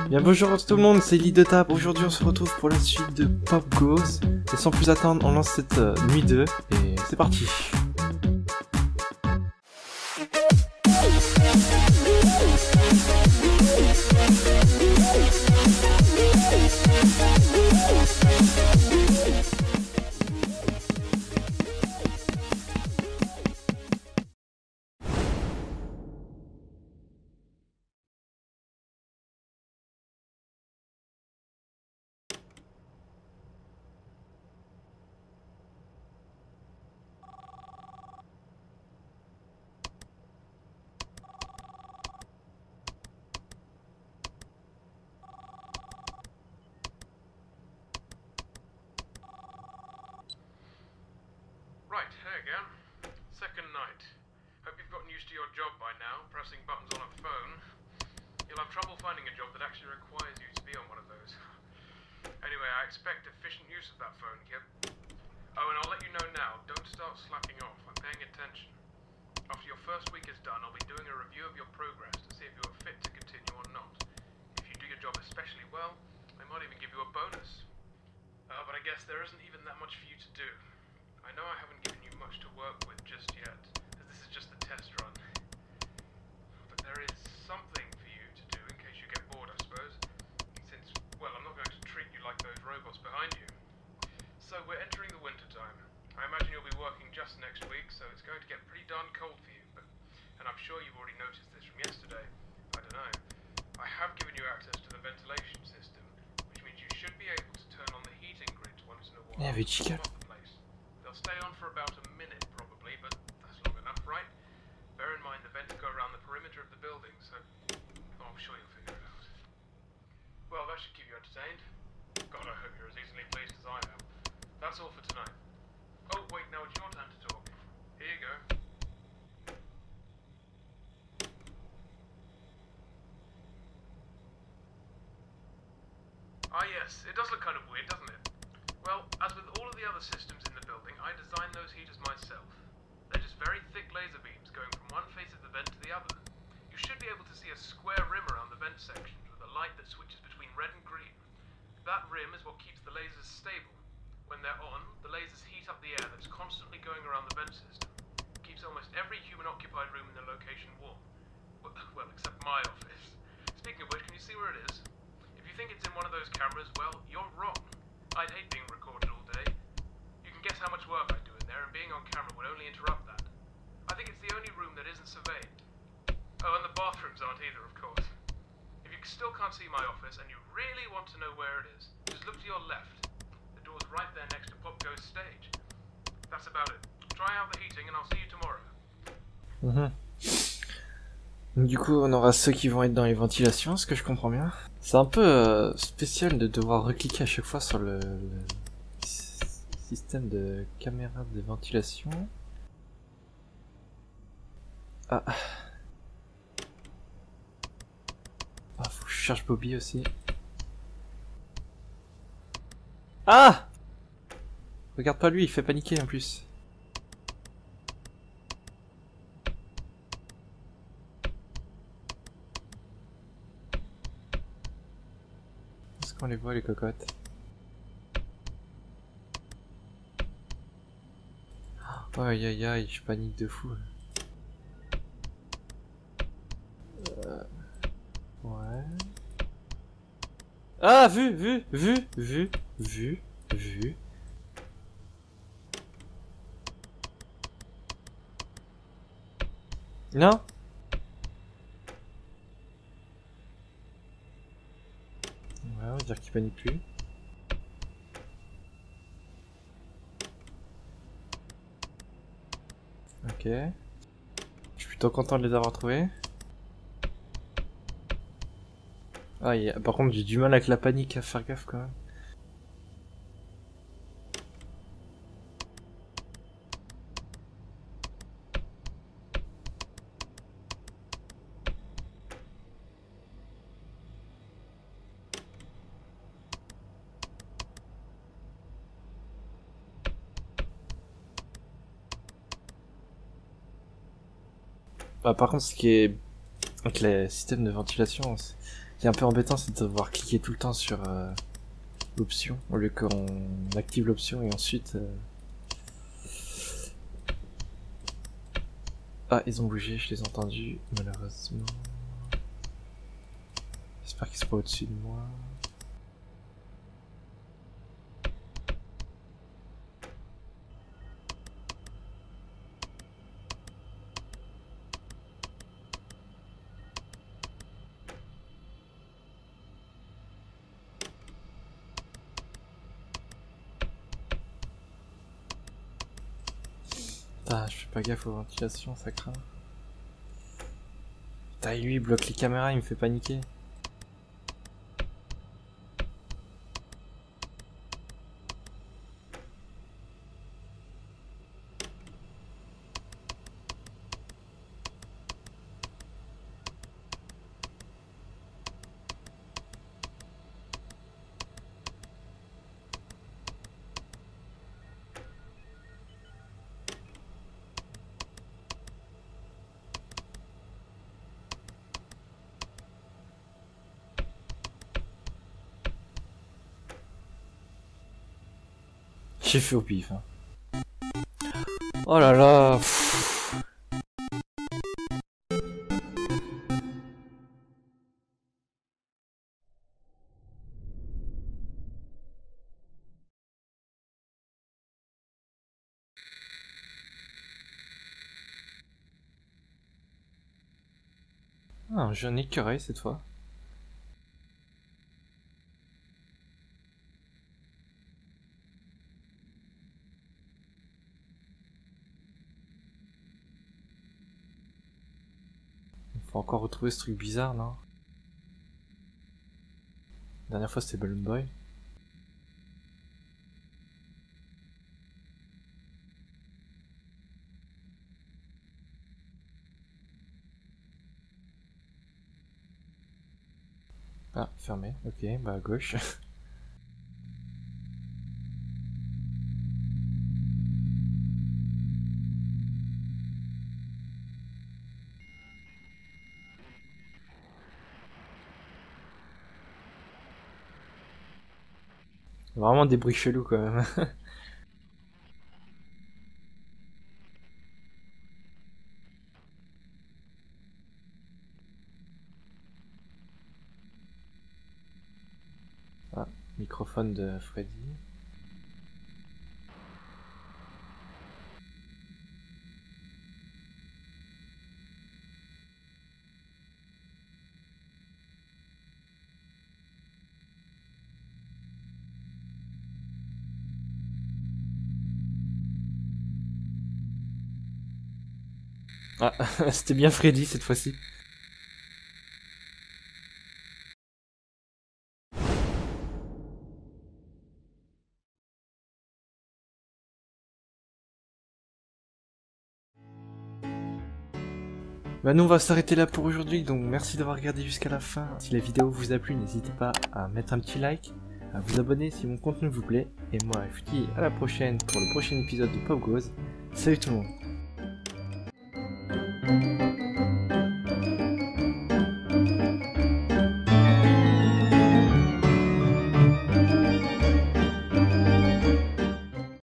Bien bonjour à tout le monde, c'est Lee de Table. Aujourd'hui on se retrouve pour la suite de Pop Goes. Et sans plus attendre, on lance cette nuit 2 et c'est parti. Right, here again. Second night. Hope you've gotten used to your job by now, pressing buttons on a phone. You'll have trouble finding a job that actually requires you to be on one of those. Anyway, I expect efficient use of that phone, Kip. Oh, and I'll let you know now, don't start slacking off. I'm paying attention. After your first week is done, I'll be doing a review of your progress to see if you are fit to continue or not. If you do your job especially well, I might even give you a bonus. But I guess there isn't even that much for you to do. I know I haven't given you much to work with just yet, as this is just the test run. But there is something for you to do in case you get bored, I suppose. Since, well, I'm not going to treat you like those robots behind you. So we're entering the winter time. I imagine you'll be working just next week, so it's going to get pretty darn cold for you. And I'm sure you've already noticed this from yesterday. I don't know. I have given you access to the ventilation system, which means you should be able to turn on the heating grids once in a while. Yeah, Vichika. They'll stay on for about a minute, probably, but that's long enough, right? Bear in mind the vents go around the perimeter of the building, so I'm sure you'll figure it out. Well, that should keep you entertained. God, I hope you're as easily pleased as I am. That's all for tonight. Oh, wait, now it's your turn to talk. Here you go. Ah, yes, it does look kind of weird, doesn't it? Well, as with all of the other systems in the building, I designed those heaters myself. They're just very thick laser beams going from one face of the vent to the other. You should be able to see a square rim around the vent sections with a light that switches between red and green. That rim is what keeps the lasers stable. When they're on, the lasers heat up the air that's constantly going around the vent system. It keeps almost every human-occupied room in the location warm. Well, except my office. Speaking of which, can you see where it is? If you think it's in one of those cameras, well, you're wrong. I'd hate being recorded all day. You can guess how much work I do in there, and being on camera would only interrupt that. I think it's the only room that isn't surveyed. Oh, and the bathrooms aren't either, of course. If you still can't see my office, and you really want to know where it is, just look to your left. The door's right there next to Pop Goes stage. That's about it. Try out the heating, and I'll see you tomorrow. Donc, du coup, on aura ceux qui vont être dans les ventilations, ce que je comprends bien. C'est un peu spécial de devoir recliquer à chaque fois sur le système de caméra de ventilation. Ah. Ah, faut que je cherche Bobby aussi. Ah! Regarde pas lui, il fait paniquer en plus. Est-ce qu'on les voit les cocottes? Oh, aïe aïe aïe, je panique de fou. Ouais. Ah, vu. Non? Ouais, on va dire qu'il panique plus. Ok. Je suis plutôt content de les avoir trouvés. Ah, par contre, j'ai du mal avec la panique à faire gaffe quand même. Bah, par contre, ce qui est avec les systèmes de ventilation, qui est un peu embêtant, c'est de devoir cliquer tout le temps sur l'option, au lieu qu'on active l'option et ensuite... Ah, ils ont bougé, je les ai entendus, malheureusement. J'espère qu'ils sont pas au-dessus de moi. Ah, je fais pas gaffe aux ventilations, ça craint. Putain, lui il bloque les caméras, il me fait paniquer. J'ai fait au pif. Hein. Oh là là. Pff. Ah, un jeune écureuil cette fois. Faut encore retrouver ce truc bizarre, non? La dernière fois c'était Balloon Boy. Ah, fermé. Ok, bah à gauche. Vraiment des bruits chelous quand même. Ah, microphone de Freddy. Ah, c'était bien Freddy cette fois-ci. Bah nous on va s'arrêter là pour aujourd'hui, donc merci d'avoir regardé jusqu'à la fin. Si la vidéo vous a plu, n'hésitez pas à mettre un petit like, à vous abonner si mon contenu vous plaît. Et moi je vous dis à la prochaine pour le prochain épisode de Pop Goes. Salut tout le monde.